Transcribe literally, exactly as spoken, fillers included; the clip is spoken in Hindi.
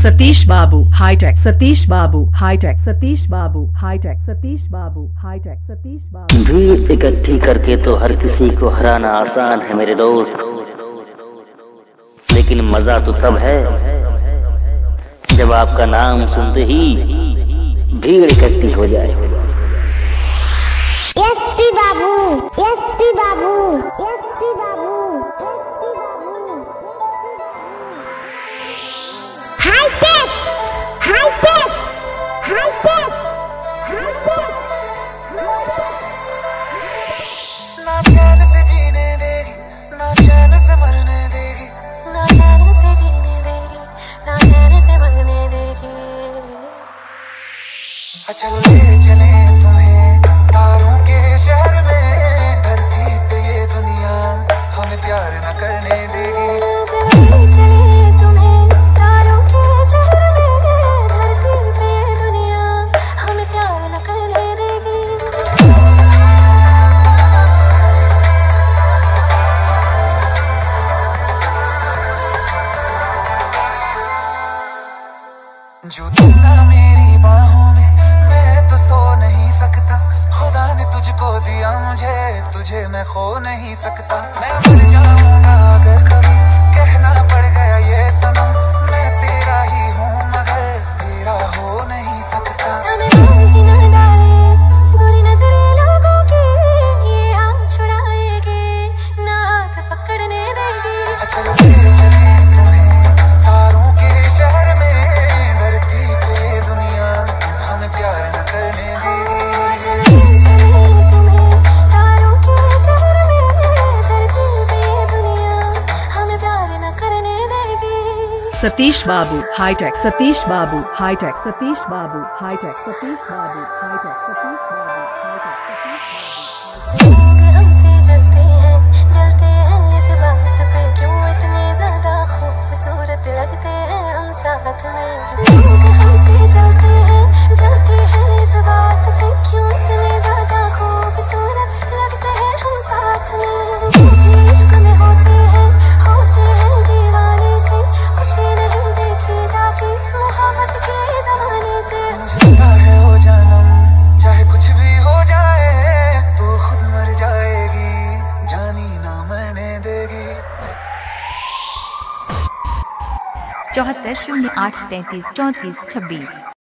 Satish Babu hitech Satish Babu hitech Satish Babu hitech Satish Babu hitech Satish Babu. भीड़ इकट्ठी करके तो हर किसी को हराना आसान है मेरे दोस्त, लेकिन मजा तो तब है जब आपका नाम सुनते ही भीड़ इकट्ठी हो जाए। SP Babu, SP Babu, SP Babu, hitech, hitech, hitech, hitech. ना चैन से जीने देगी, ना चैन से मरने देगी, ना चैन से जीने देगी, ना चैन से मरने देगी। चलो ले चले तुम्हें तारों के शहर में, धरती पे ये दुनिया हमें प्यार न करने देगी। चलो ले चले तुम्हें तारों के शहर में, धरती पे ये दुनिया हमें प्यार न करने देगी। जो तुम ना मेरी बाहों में, मैं तो सो नहीं सकता। खुदा ने तुझको दिया मुझे, तुझे मैं खो नहीं सकता। मैं मर जाऊंगा अगर कभी कहना पड़ गया ये सनम, मैं तेरा ही हूँ मगर तेरा हो नहीं सकता। ही न डाले बुरी नजरें लोगों की, ये हाथ छुड़ाएगी ना हाथ पकड़ने देगी। चलो ले चले तुम्हें तारों के शहर में, धरती पे दुनिया हमें प्यार न करने देगी। Satish Babu hitech Satish Babu hitech Satish Babu hitech Satish Babu hitech Satish Babu hitech Satish Babu. हमसे जलते हैं जलते हैं इस बात पे, क्यों इतने ज्यादा खूबसूरत लगते हैं हम साथ में। लोग हमसे जलते हैं जलते हैं इस बात पे, क्यों इतने ज्यादा खूबसूरत लगते हैं हम साथ में। क्योंकि इश्क में होते हैं होते हैं दीवाने से, खुशी नहीं देखी जाती मोहब्बत के जमाने से। मुझे है वो जानम चाहे कुछ भी हो जाए, तू खुद मर जाएगी जानी ना मरने देगी। चौहत्तर शून्य आठ तैंतीस चौंतीस छब्बीस।